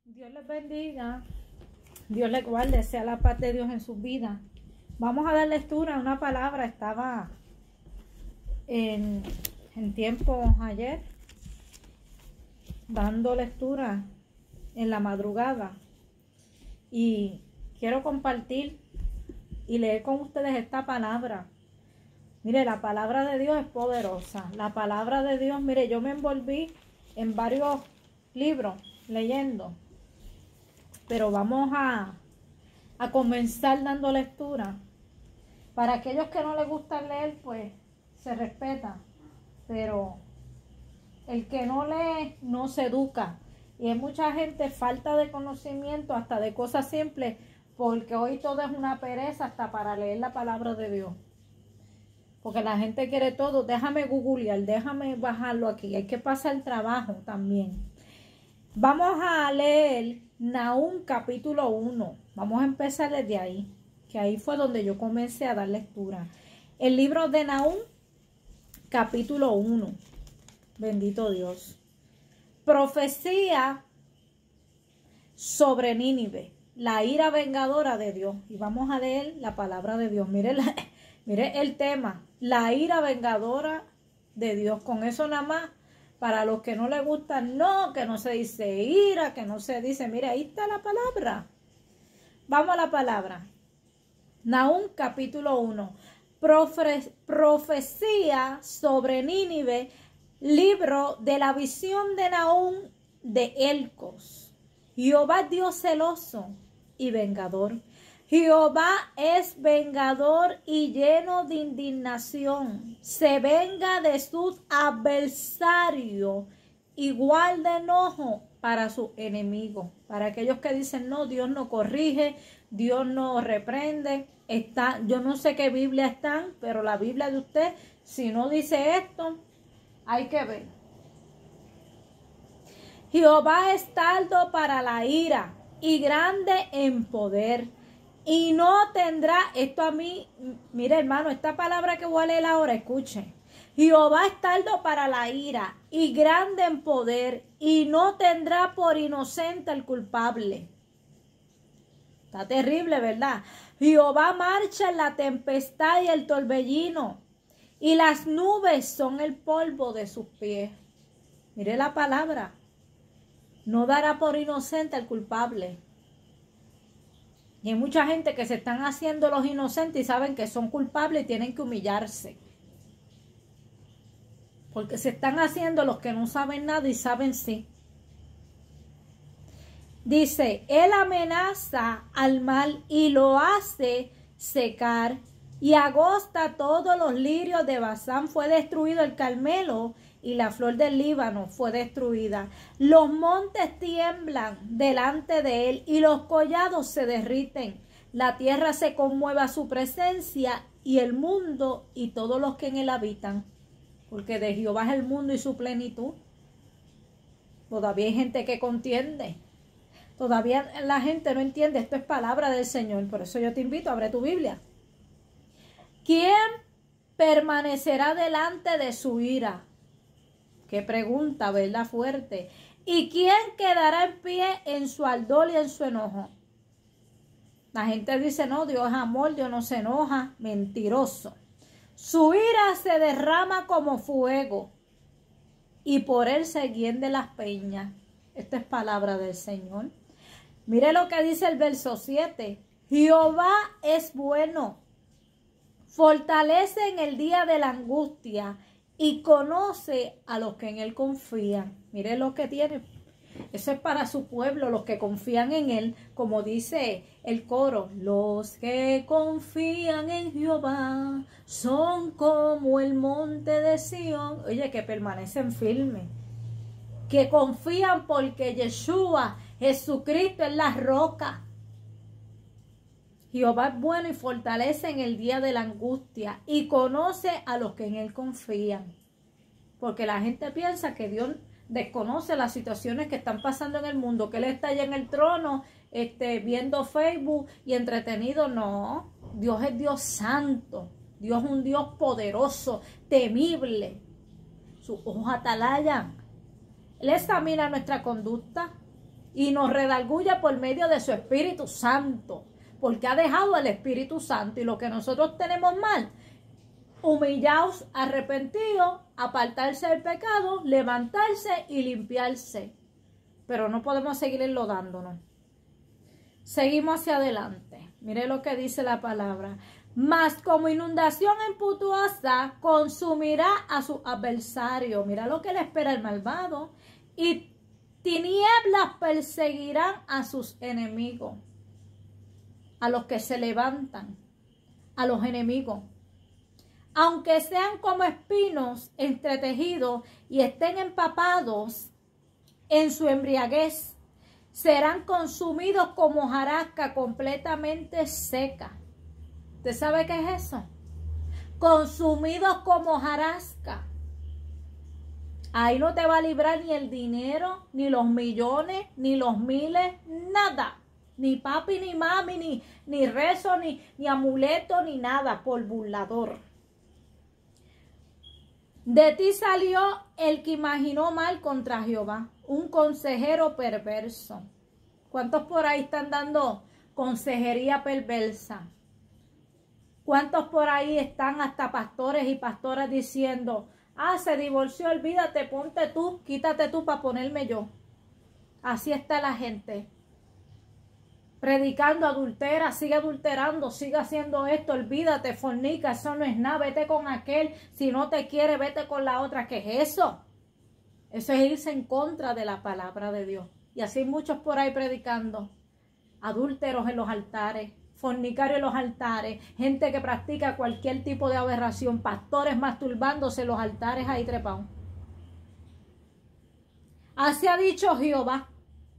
Dios les bendiga, Dios les guarde, sea la paz de Dios en sus vidas. Vamos a dar lectura a una palabra. Estaba en tiempo ayer dando lectura en la madrugada y quiero compartir y leer con ustedes esta palabra. Mire, la palabra de Dios es poderosa. La palabra de Dios, mire, yo me envolví en varios libros leyendo, pero vamos a comenzar dando lectura. Para aquellos que no les gusta leer, pues se respeta, pero el que no lee no se educa. Y hay mucha gente falta de conocimiento hasta de cosas simples, porque hoy todo es una pereza hasta para leer la palabra de Dios. Porque la gente quiere todo. Déjame googlear, déjame bajarlo aquí. Hay que pasar el trabajo también. Vamos a leer Nahum capítulo 1. Vamos a empezar desde ahí, que ahí fue donde yo comencé a dar lectura. El libro de Nahum capítulo 1. Bendito Dios. Profecía sobre Nínive, la ira vengadora de Dios. Y vamos a leer la palabra de Dios. Mire el tema, la ira vengadora de Dios. Con eso nada más, para los que no les gusta, no, que no se dice ira, que no se dice, mire, ahí está la palabra. Vamos a la palabra. Nahum capítulo 1. Profecía sobre Nínive, libro de la visión de Nahum de Elcos. Jehová Dios celoso y vengador. Jehová es vengador y lleno de indignación. Se venga de sus adversarios y guarda enojo para sus enemigos. Para aquellos que dicen, no, Dios no corrige, Dios no reprende. Yo no sé qué Biblia están, pero la Biblia de usted, si no dice esto, hay que ver. Jehová es tardo para la ira y grande en poder. Y no tendrá, esto a mí, mire hermano, esta palabra que voy a leer ahora, escuche. Jehová es tardo para la ira y grande en poder, y no tendrá por inocente al culpable. Está terrible, ¿verdad? Jehová marcha en la tempestad y el torbellino, y las nubes son el polvo de sus pies. Mire la palabra. No dará por inocente al culpable. Y hay mucha gente que se están haciendo los inocentes y saben que son culpables y tienen que humillarse. Porque se están haciendo los que no saben nada y saben sí. Dice, él amenaza al mal y lo hace secar. Y agosta todos los lirios de Basán. Fue destruido el Carmelo y la flor del Líbano fue destruida. Los montes tiemblan delante de él y los collados se derriten. La tierra se conmueve a su presencia y el mundo y todos los que en él habitan. Porque de Jehová es el mundo y su plenitud. Todavía hay gente que contiende. Todavía la gente no entiende. Esto es palabra del Señor. Por eso yo te invito a abrir tu Biblia. ¿Quién permanecerá delante de su ira? Qué pregunta, ¿verdad? Fuerte. ¿Y quién quedará en pie en su ardor y en su enojo? La gente dice, no, Dios es amor, Dios no se enoja. Mentiroso. Su ira se derrama como fuego y por él se hienden las peñas. Esta es palabra del Señor. Mire lo que dice el verso 7. Jehová es bueno, fortalece en el día de la angustia y conoce a los que en él confían. Mire lo que tiene. Eso es para su pueblo, los que confían en él, como dice el coro. Los que confían en Jehová son como el monte de Sión. Oye, que permanecen firmes. Que confían porque Yeshua, Jesucristo, es la roca. Jehová es bueno y fortalece en el día de la angustia y conoce a los que en él confían. Porque la gente piensa que Dios desconoce las situaciones que están pasando en el mundo, que él está allá en el trono, viendo Facebook y entretenido. No, Dios es Dios santo. Dios es un Dios poderoso, temible. Sus ojos atalayan. Él examina nuestra conducta y nos redarguye por medio de su Espíritu Santo, porque ha dejado el Espíritu Santo. Y lo que nosotros tenemos mal, humillaos, arrepentidos, apartarse del pecado, levantarse y limpiarse. Pero no podemos seguir enlodándonos. Seguimos hacia adelante. Mire lo que dice la palabra. Mas como inundación impetuosa consumirá a su adversario. Mira lo que le espera el malvado. Y tinieblas perseguirán a sus enemigos. A los que se levantan. A los enemigos. Aunque sean como espinos entretejidos y estén empapados en su embriaguez, serán consumidos como hojarasca completamente seca. ¿Usted sabe qué es eso? Consumidos como hojarasca. Ahí no te va a librar ni el dinero, ni los millones, ni los miles, nada. Ni papi, ni mami, ni rezo, ni amuleto, ni nada, por burlador. De ti salió el que imaginó mal contra Jehová, un consejero perverso. ¿Cuántos por ahí están dando consejería perversa? ¿Cuántos por ahí están hasta pastores y pastoras diciendo, se divorció, olvídate, ponte tú, quítate tú para ponerme yo? Así está la gente. Predicando adultera, sigue adulterando, sigue haciendo esto, olvídate, fornica, eso no es nada, vete con aquel, si no te quiere, vete con la otra. ¿Qué es eso? Eso es irse en contra de la palabra de Dios. Y así muchos por ahí predicando, adúlteros en los altares, fornicarios en los altares, gente que practica cualquier tipo de aberración, pastores masturbándose en los altares ahí trepados. Así ha dicho Jehová.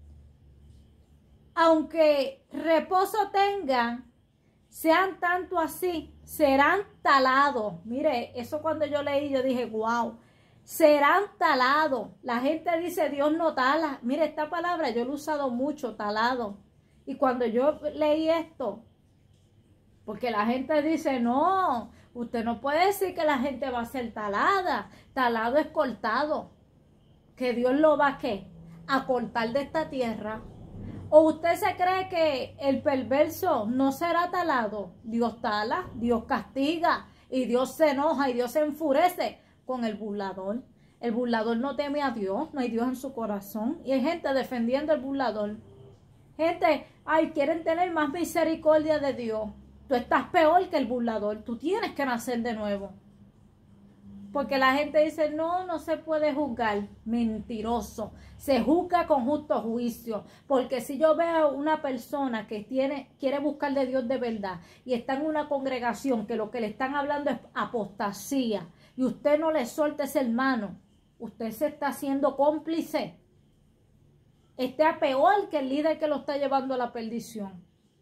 Aunque reposo tengan, sean tanto así, serán talados. Mire, eso cuando yo leí, yo dije, wow, serán talados. La gente dice, Dios no tala. Mire, esta palabra yo lo he usado mucho, talado. Y cuando yo leí esto, porque la gente dice, no, usted no puede decir que la gente va a ser talada. Talado es cortado. Que Dios lo va a ¿qué? A cortar de esta tierra. ¿O usted se cree que el perverso no será talado? Dios tala, Dios castiga y Dios se enoja y Dios se enfurece con el burlador. El burlador no teme a Dios, no hay Dios en su corazón. Y hay gente defendiendo al burlador. Gente, quieren tener más misericordia de Dios. Tú estás peor que el burlador, tú tienes que nacer de nuevo. Porque la gente dice, no se puede juzgar. Mentiroso. Se juzga con justo juicio. Porque si yo veo una persona que quiere buscar de Dios de verdad y está en una congregación que lo que le están hablando es apostasía y usted no le suelta ese hermano, usted se está haciendo cómplice. Está peor que el líder que lo está llevando a la perdición.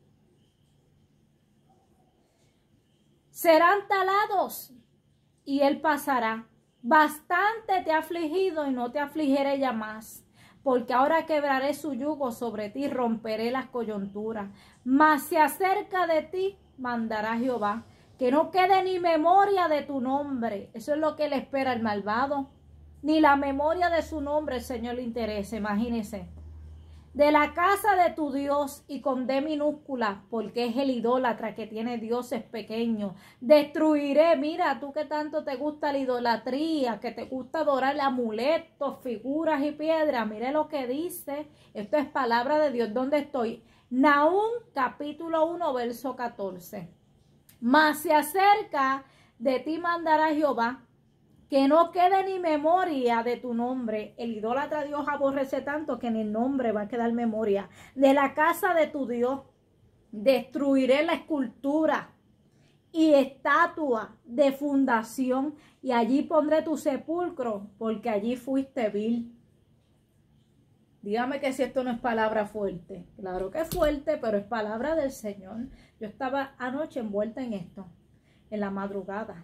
Serán talados y él pasará. Bastante te ha afligido y no te afligiré ya más. Porque ahora quebraré su yugo sobre ti, romperé las coyunturas. Mas se acerca de ti, mandará Jehová, que no quede ni memoria de tu nombre. Eso es lo que le espera el malvado. Ni la memoria de su nombre el Señor le interesa, imagínese. De la casa de tu Dios y con D minúscula, porque es el idólatra que tiene dioses pequeños. Destruiré, mira, tú que tanto te gusta la idolatría, que te gusta adorar amuletos, figuras y piedras. Mire lo que dice, esto es palabra de Dios. ¿Dónde estoy? Nahum capítulo 1 verso 14. Mas se acerca de ti mandará Jehová, que no quede ni memoria de tu nombre. El idólatra Dios aborrece tanto que en el nombre va a quedar memoria. De la casa de tu Dios destruiré la escultura y estatua de fundación, y allí pondré tu sepulcro, porque allí fuiste vil. Dígame que si esto no es palabra fuerte. Claro que es fuerte, pero es palabra del Señor. Yo estaba anoche envuelta en esto, en la madrugada.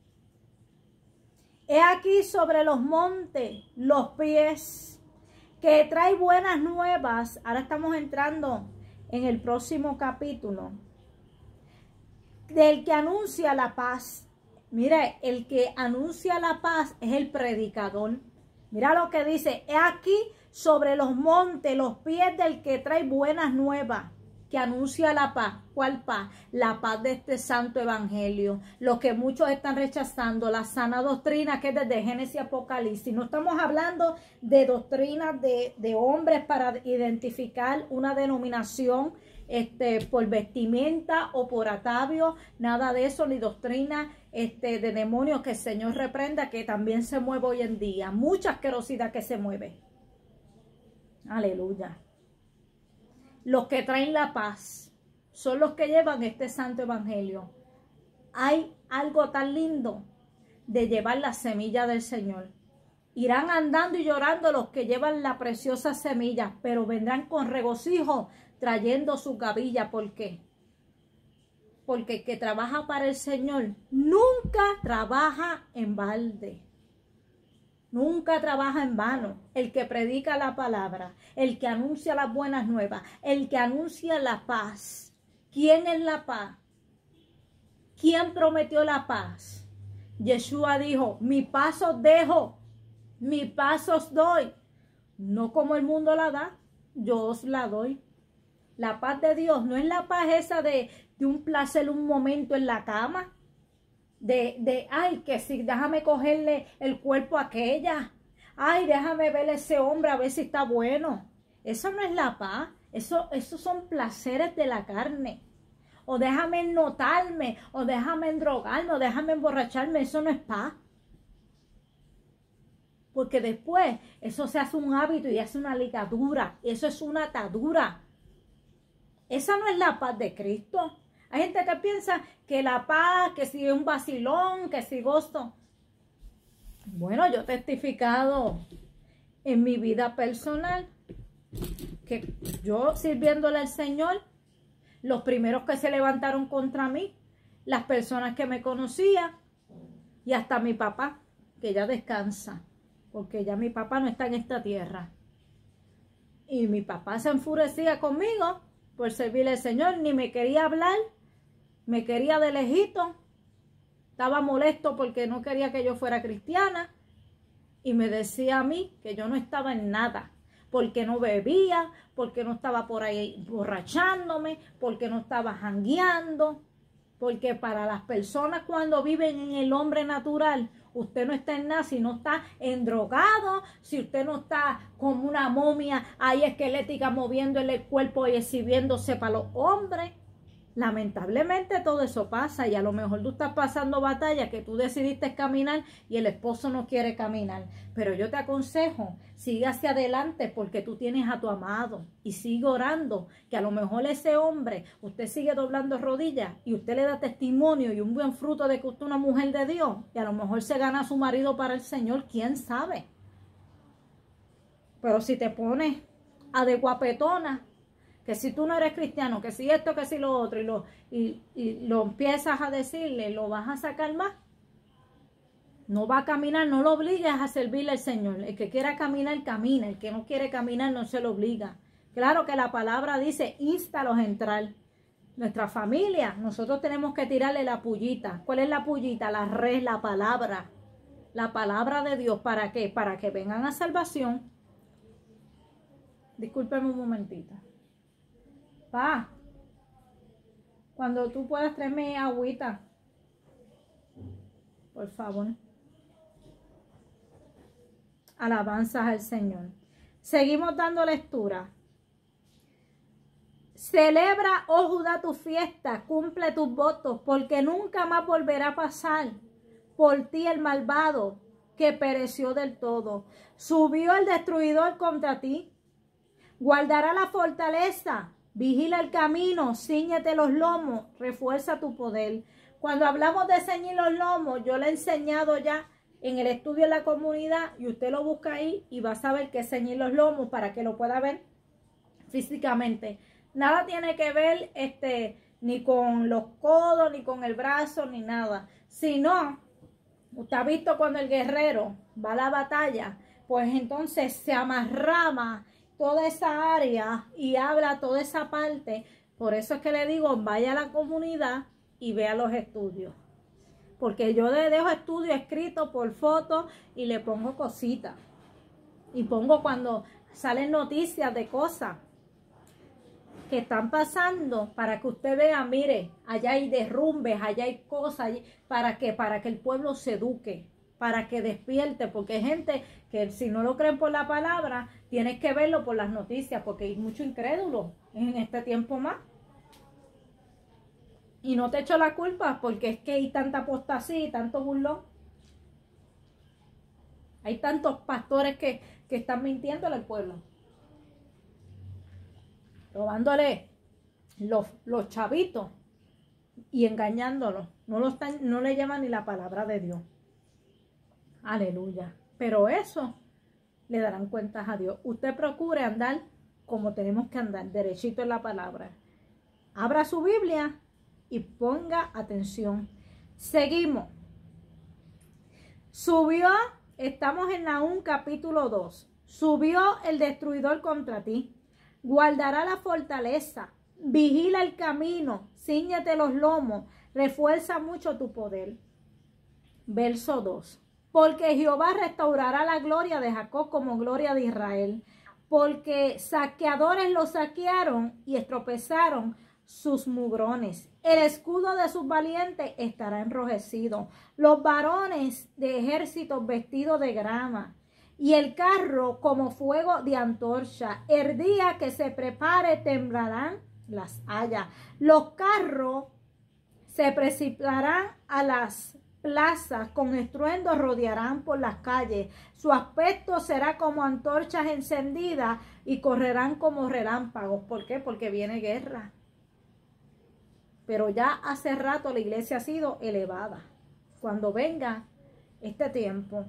He aquí sobre los montes los pies, que trae buenas nuevas. Ahora estamos entrando en el próximo capítulo. Del que anuncia la paz. Mire, el que anuncia la paz es el predicador. Mira lo que dice. He aquí sobre los montes, los pies del que trae buenas nuevas, que anuncia la paz. ¿Cuál paz? La paz de este santo evangelio. Lo que muchos están rechazando, la sana doctrina que es desde Génesis y Apocalipsis. No estamos hablando de doctrinas de hombres para identificar una denominación por vestimenta o por atavio, nada de eso, ni doctrina de demonios que el Señor reprenda, que también se mueve hoy en día. Mucha asquerosidad que se mueve. Aleluya. Los que traen la paz son los que llevan este santo evangelio. Hay algo tan lindo de llevar la semilla del Señor. Irán andando y llorando los que llevan la preciosa semilla, pero vendrán con regocijo trayendo su gavilla. ¿Por qué? Porque el que trabaja para el Señor nunca trabaja en balde. Nunca trabaja en vano. El que predica la palabra, el que anuncia las buenas nuevas, el que anuncia la paz. ¿Quién es la paz? ¿Quién prometió la paz? Yeshua dijo, mi paz os dejo, mi paz os doy. No como el mundo la da, yo os la doy. La paz de Dios no es la paz esa de un placer, un momento en la cama. Ay, que sí, déjame cogerle el cuerpo a aquella. Ay, déjame ver ese hombre a ver si está bueno. Eso no es la paz. Eso son placeres de la carne. O déjame ennotarme, o déjame endrogarme, o déjame emborracharme. Eso no es paz. Porque después eso se hace un hábito y hace una ligadura. Eso es una atadura. Esa no es la paz de Cristo. Hay gente que piensa que la paz, que si es un vacilón, que si gozo. Bueno, yo he testificado en mi vida personal que yo sirviéndole al Señor, los primeros que se levantaron contra mí, las personas que me conocían y hasta mi papá, que ya descansa, porque ya mi papá no está en esta tierra. Y mi papá se enfurecía conmigo por servirle al Señor, ni me quería hablar. Me quería de lejito, estaba molesto porque no quería que yo fuera cristiana y me decía a mí que yo no estaba en nada, porque no bebía, porque no estaba por ahí borrachándome, porque no estaba jangueando, porque para las personas cuando viven en el hombre natural, usted no está en nada si no está endrogado, si usted no está como una momia ahí esquelética moviéndole el cuerpo y exhibiéndose para los hombres. Lamentablemente todo eso pasa y a lo mejor tú estás pasando batalla que tú decidiste caminar y el esposo no quiere caminar. Pero yo te aconsejo, sigue hacia adelante porque tú tienes a tu amado y sigue orando que a lo mejor ese hombre, usted sigue doblando rodillas y usted le da testimonio y un buen fruto de que usted es una mujer de Dios y a lo mejor se gana a su marido para el Señor, quién sabe. Pero si te pones a de guapetona, que si tú no eres cristiano, que si esto, que si lo otro, y lo empiezas a decirle, lo vas a sacar más. No va a caminar, no lo obligues a servirle al Señor. El que quiera caminar, camina. El que no quiere caminar, no se lo obliga. Claro que la palabra dice, instalos a entrar. Nuestra familia, nosotros tenemos que tirarle la pullita. ¿Cuál es la pullita? La red, la palabra. La palabra de Dios. ¿Para qué? Para que vengan a salvación. Discúlpeme un momentito. Pa, cuando tú puedas traerme agüita, por favor. Alabanzas al Señor. Seguimos dando lectura. Celebra, oh Judá, tu fiesta, cumple tus votos, porque nunca más volverá a pasar por ti el malvado que pereció del todo. Subió el destruidor contra ti. Guardará la fortaleza. Vigila el camino, cíñete los lomos, refuerza tu poder. Cuando hablamos de ceñir los lomos, yo le he enseñado ya en el estudio en la comunidad y usted lo busca ahí y va a saber qué es ceñir los lomos para que lo pueda ver físicamente. Nada tiene que ver ni con los codos, ni con el brazo, ni nada. Sino, usted ha visto cuando el guerrero va a la batalla, pues entonces se amarraba toda esa área y habla toda esa parte. Por eso es que le digo, vaya a la comunidad y vea los estudios. Porque yo le dejo estudios escritos por foto y le pongo cositas. Y pongo cuando salen noticias de cosas que están pasando para que usted vea, mire, allá hay derrumbes, allá hay cosas, para que el pueblo se eduque, para que despierte, porque hay gente que si no lo creen por la palabra, tienes que verlo por las noticias, porque hay mucho incrédulo en este tiempo más. Y no te echo la culpa, porque es que hay tanta apostasía y tanto burlón. Hay tantos pastores que están mintiéndole al pueblo, robándole los chavitos y engañándolos. No le llevan ni la palabra de Dios. Aleluya. Pero eso le darán cuentas a Dios. Usted procure andar como tenemos que andar, derechito en la palabra. Abra su Biblia y ponga atención. Seguimos. Estamos en Nahum capítulo 2. Subió el destruidor contra ti. Guardará la fortaleza. Vigila el camino. Cíñete los lomos. Refuerza mucho tu poder. Verso 2. Porque Jehová restaurará la gloria de Jacob como gloria de Israel. Porque saqueadores lo saquearon y estropezaron sus mugrones. El escudo de sus valientes estará enrojecido. Los varones de ejércitos vestidos de grama. Y el carro como fuego de antorcha. El día que se prepare temblarán las hayas. Los carros se precipitarán a las plazas, con estruendo rodearán por las calles. Su aspecto será como antorchas encendidas y correrán como relámpagos. ¿Por qué? Porque viene guerra. Pero ya hace rato la iglesia ha sido elevada. Cuando venga este tiempo,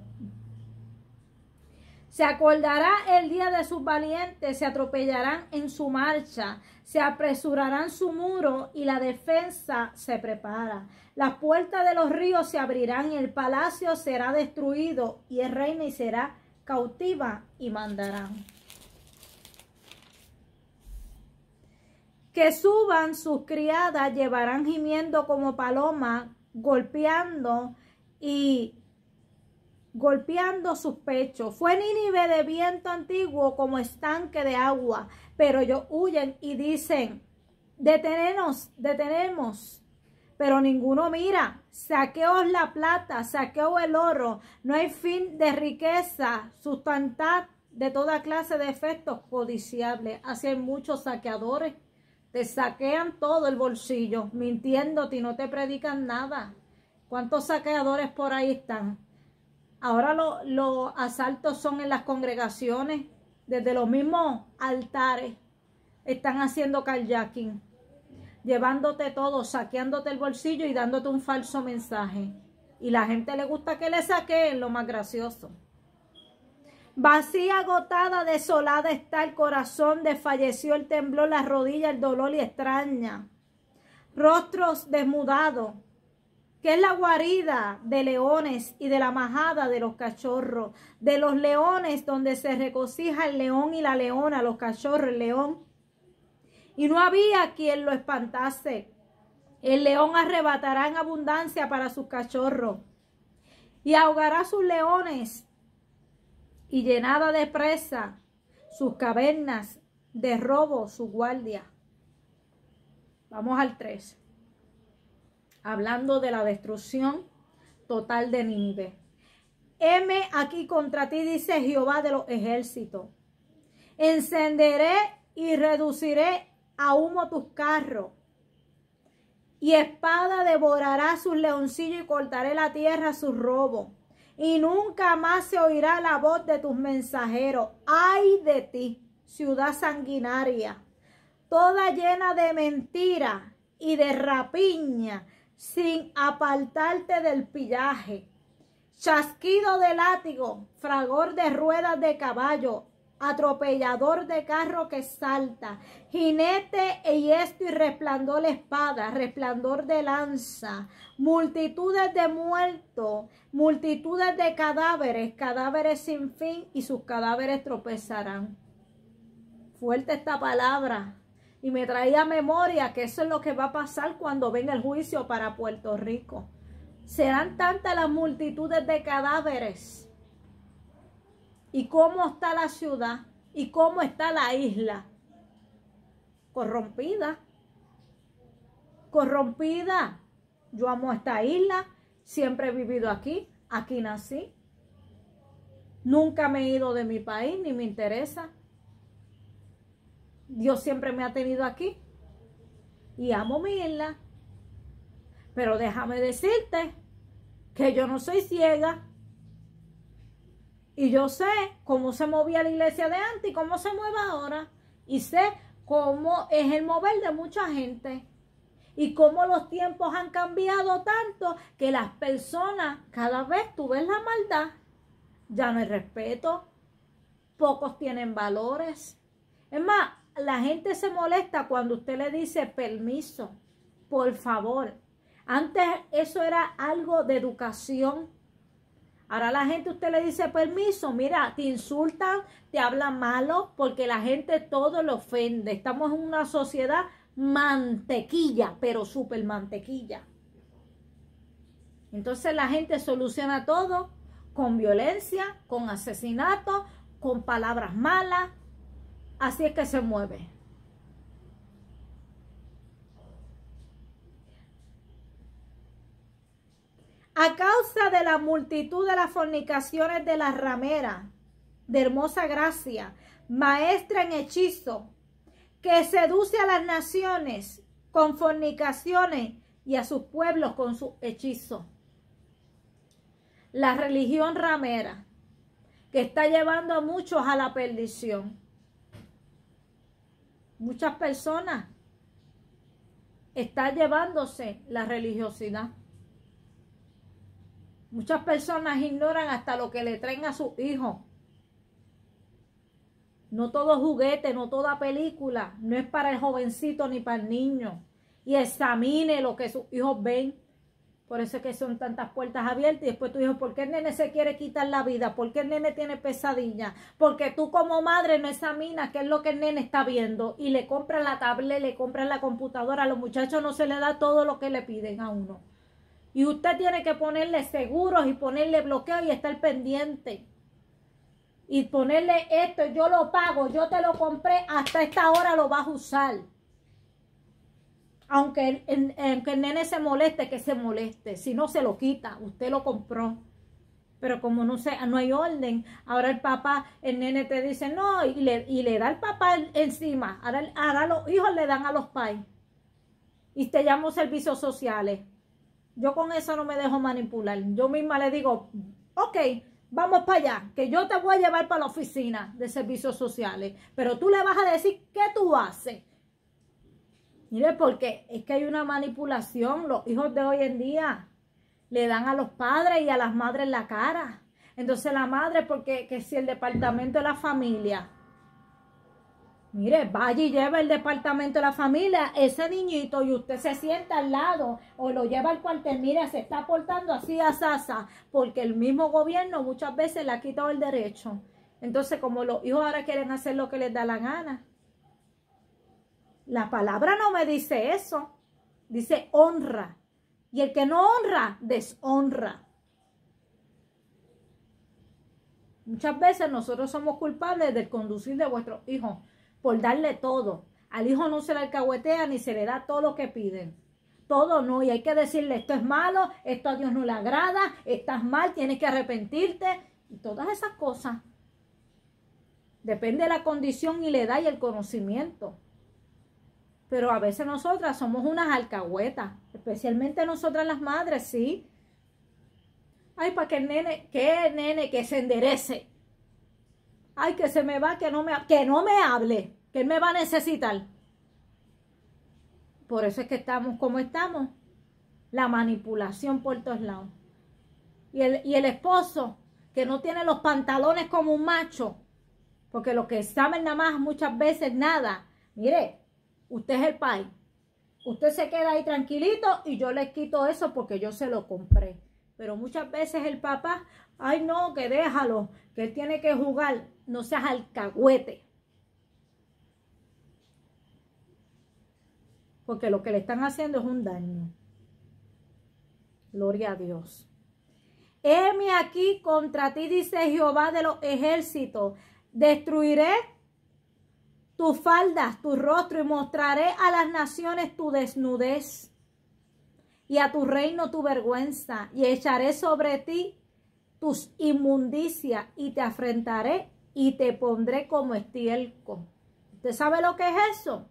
se acordará el día de sus valientes, se atropellarán en su marcha, se apresurarán su muro y la defensa se prepara. Las puertas de los ríos se abrirán y el palacio será destruido y el reino será cautiva y mandarán. Que suban sus criadas, llevarán gimiendo como paloma, golpeando sus pechos. Fue Nínive de viento antiguo como estanque de agua, pero ellos huyen y dicen, detenemos, pero ninguno mira. Saqueos la plata, saqueo el oro, no hay fin de riqueza, sustentad de toda clase de efectos codiciables. Así hay muchos saqueadores, te saquean todo el bolsillo, mintiéndote y no te predican nada. ¿Cuántos saqueadores por ahí están? Ahora los asaltos son en las congregaciones, desde los mismos altares. Están haciendo carjacking, llevándote todo, saqueándote el bolsillo y dándote un falso mensaje. Y la gente le gusta que le saquen, lo más gracioso. Vacía, agotada, desolada está el corazón, desfalleció el temblor, las rodillas, el dolor y extraña. Rostros desmudados. Que es la guarida de leones y de la majada de los cachorros, de los leones donde se regocija el león y la leona, los cachorros, el león. Y no había quien lo espantase. El león arrebatará en abundancia para sus cachorros y ahogará sus leones y llenada de presa sus cavernas, de robo su guardia. Vamos al 3. Hablando de la destrucción total de Nínive. Heme aquí contra ti, dice Jehová de los ejércitos. Encenderé y reduciré a humo tus carros. Y espada devorará sus leoncillos y cortaré la tierra sus robos. Y nunca más se oirá la voz de tus mensajeros. ¡Ay de ti, ciudad sanguinaria! Toda llena de mentira y de rapiña, sin apartarte del pillaje. Chasquido de látigo, fragor de ruedas de caballo, atropellador de carro que salta, jinete y esto y resplandor de espada, resplandor de lanza, multitudes de muertos, multitudes de cadáveres, cadáveres sin fin y sus cadáveres tropezarán. Fuerte esta palabra. Y me traía a memoria que eso es lo que va a pasar cuando venga el juicio para Puerto Rico. Serán tantas las multitudes de cadáveres. ¿Y cómo está la ciudad? ¿Y cómo está la isla? Corrompida. Corrompida. Yo amo esta isla. Siempre he vivido aquí. Aquí nací. Nunca me he ido de mi país, ni me interesa. Dios siempre me ha tenido aquí. Y amo mi isla. Pero déjame decirte que yo no soy ciega. Y yo sé cómo se movía la iglesia de antes y cómo se mueve ahora. Y sé cómo es el mover de mucha gente. Y cómo los tiempos han cambiado tanto que las personas, cada vez tú ves la maldad. Ya no hay respeto. Pocos tienen valores. Es más, la gente se molesta cuando usted le dice permiso. Por favor. Antes eso era algo de educación. Ahora la gente, usted le dice permiso, mira, te insultan, te hablan malo, porque la gente todo le ofende. Estamos en una sociedad mantequilla, pero súper mantequilla. Entonces la gente soluciona todo con violencia, con asesinato, con palabras malas. Así es que se mueve. A causa de la multitud de las fornicaciones de la ramera, de hermosa gracia, maestra en hechizo, que seduce a las naciones con fornicaciones y a sus pueblos con su hechizo. La religión ramera, que está llevando a muchos a la perdición. Muchas personas están llevándose la religiosidad. Muchas personas ignoran hasta lo que le traen a sus hijos. No todo juguete, no toda película, no es para el jovencito ni para el niño. Y examine lo que sus hijos ven. Por eso es que son tantas puertas abiertas. Y después tú dices, ¿por qué el nene se quiere quitar la vida? ¿Por qué el nene tiene pesadilla? Porque tú como madre no examinas qué es lo que el nene está viendo. Y le compras la tablet, le compras la computadora. A los muchachos no se les da todo lo que le piden a uno. Y usted tiene que ponerle seguros y ponerle bloqueo y estar pendiente. Y ponerle esto, yo lo pago, yo te lo compré, hasta esta hora lo vas a usar. Aunque el nene se moleste, que se moleste. Si no, se lo quita, usted lo compró. Pero como no hay orden, ahora el papá, el nene te dice no, y le da el papá encima. Ahora los hijos le dan a los pais. Y te llamo servicios sociales. Yo con eso no me dejo manipular. Yo misma le digo, ok, vamos para allá, que yo te voy a llevar para la oficina de servicios sociales. Pero tú le vas a decir qué tú haces. Mire, porque es que hay una manipulación. Los hijos de hoy en día le dan a los padres y a las madres la cara. Entonces la madre, porque que si el departamento de la familia, mire, vaya y lleva el departamento de la familia, ese niñito, y usted se sienta al lado o lo lleva al cuartel, mire, se está portando así a sasa, porque el mismo gobierno muchas veces le ha quitado el derecho. Entonces, como los hijos ahora quieren hacer lo que les da la gana. La palabra no me dice eso, dice honra. Y el que no honra, deshonra. Muchas veces nosotros somos culpables del conducir de vuestros hijos por darle todo. Al hijo no se le alcahuetea ni se le da todo lo que piden. Todo no. Y hay que decirle, esto es malo, esto a Dios no le agrada, estás mal, tienes que arrepentirte. Y todas esas cosas. Depende de la condición y la edad y el conocimiento. Pero a veces nosotras somos unas alcahuetas. Especialmente nosotras las madres, ¿sí? Ay, para que el nene, que se enderece. Ay, que se me va, que no me hable, que él me va a necesitar. Por eso es que estamos como estamos. La manipulación por todos lados. Y el esposo, que no tiene los pantalones como un macho, porque lo que saben nada más muchas veces nada. Mire, usted es el pai. Usted se queda ahí tranquilito y yo le quito eso porque yo se lo compré. Pero muchas veces el papá, ay no, que déjalo, que él tiene que jugar. No seas alcahuete. Porque lo que le están haciendo es un daño. Gloria a Dios. Heme aquí contra ti, dice Jehová de los ejércitos. Destruiré tus faldas, tu rostro, y mostraré a las naciones tu desnudez y a tu reino tu vergüenza, y echaré sobre ti tus inmundicias y te afrentaré y te pondré como estiércol. ¿Usted sabe lo que es eso?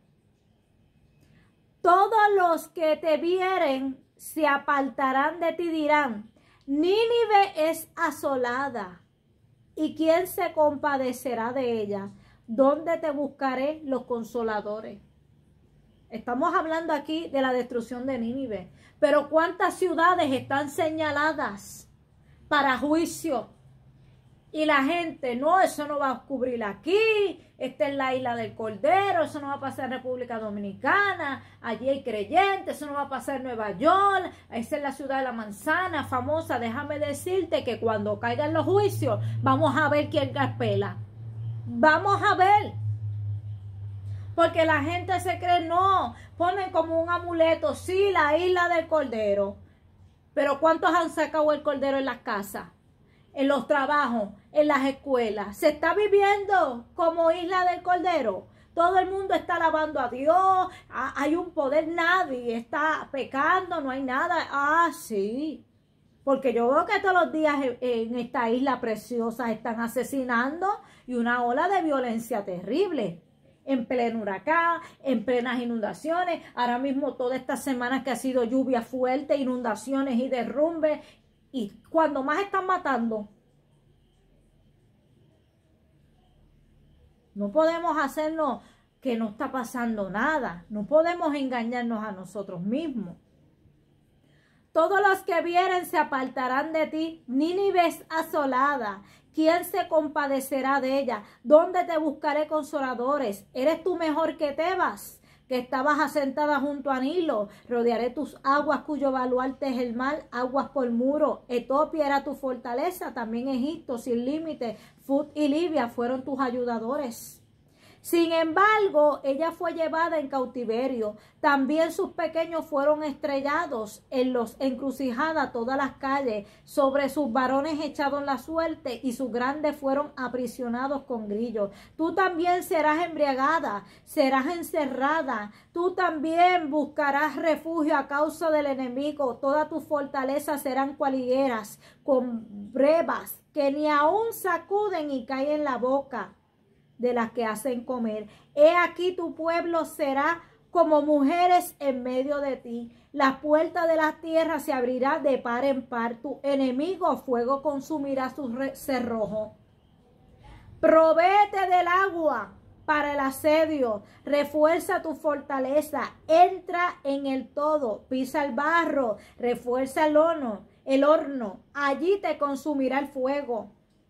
Todos los que te vieren se apartarán de ti, dirán, Nínive es asolada, ¿y quién se compadecerá de ella? ¿Dónde te buscaré los consoladores? Estamos hablando aquí de la destrucción de Nínive, pero ¿cuántas ciudades están señaladas para juicio? Y la gente, no, eso no va a ocurrir aquí, esta es la isla del Cordero, eso no va a pasar en República Dominicana, allí hay creyentes, eso no va a pasar en Nueva York, esa es la ciudad de la manzana famosa. Déjame decirte que cuando caigan los juicios, vamos a ver quién carpela. Vamos a ver. Porque la gente se cree, no, ponen como un amuleto, sí, la isla del Cordero. Pero ¿cuántos han sacado el Cordero en las casas? En los trabajos, en las escuelas. ¿Se está viviendo como isla del Cordero? Todo el mundo está alabando a Dios. Hay un poder, nadie está pecando, no hay nada. Ah, sí. Porque yo veo que todos los días en esta isla preciosa están asesinando y una ola de violencia terrible. En pleno huracán, en plenas inundaciones. Ahora mismo todas estas semanas que ha sido lluvia fuerte, inundaciones y derrumbes. Y cuando más están matando, no podemos hacernos que no está pasando nada. No podemos engañarnos a nosotros mismos. Todos los que vieren se apartarán de ti. Nínive es asolada. ¿Quién se compadecerá de ella? ¿Dónde te buscaré consoladores? ¿Eres tú mejor que Tebas, que estabas asentada junto a Nilo? Rodearé tus aguas, cuyo baluarte es el mar, aguas por muro. Etiopía era tu fortaleza, también Egipto sin límite. Fut y Libia fueron tus ayudadores. Sin embargo, ella fue llevada en cautiverio. También sus pequeños fueron estrellados en los encrucijadas todas las calles. Sobre sus varones echados la suerte y sus grandes fueron aprisionados con grillos. Tú también serás embriagada, serás encerrada. Tú también buscarás refugio a causa del enemigo. Todas tus fortalezas serán cual higueras con brevas que ni aún sacuden y caen en la boca de las que hacen comer. He aquí tu pueblo será como mujeres en medio de ti. La puerta de la tierra se abrirá de par en par. Tu enemigo fuego consumirá sus cerrojos. Provéete del agua para el asedio. Refuerza tu fortaleza. Entra en el todo. Pisa el barro. Refuerza el horno. Allí te consumirá el fuego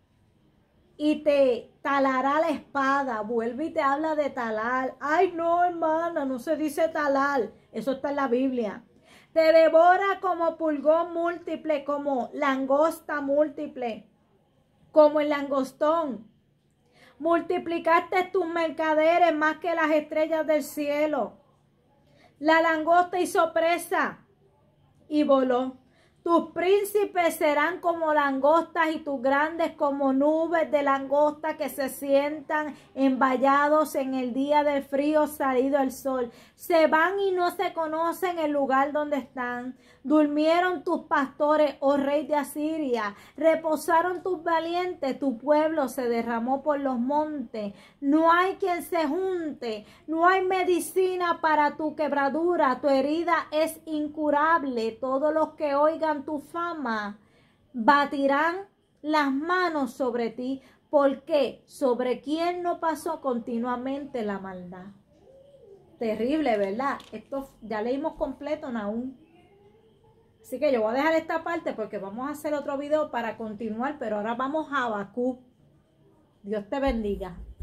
y te talará la espada. Vuelve y te habla de talar. Ay, no, hermana, no se dice talar. Eso está en la Biblia. Te devora como pulgón múltiple, como langosta múltiple, como el langostón. Multiplicaste tus mercaderes más que las estrellas del cielo. La langosta hizo presa y voló. Tus príncipes serán como langostas y tus grandes como nubes de langosta que se sientan envallados en el día del frío salido el sol. Se van y no se conocen el lugar donde están. Durmieron tus pastores, oh rey de Asiria. Reposaron tus valientes. Tu pueblo se derramó por los montes. No hay quien se junte. No hay medicina para tu quebradura. Tu herida es incurable. Todos los que oigan tu fama batirán las manos sobre ti, porque sobre quien no pasó continuamente la maldad. Terrible, ¿verdad? Esto ya leímos completo, Nahum. Así que yo voy a dejar esta parte porque vamos a hacer otro video para continuar, pero ahora vamos a Habacuc. Dios te bendiga.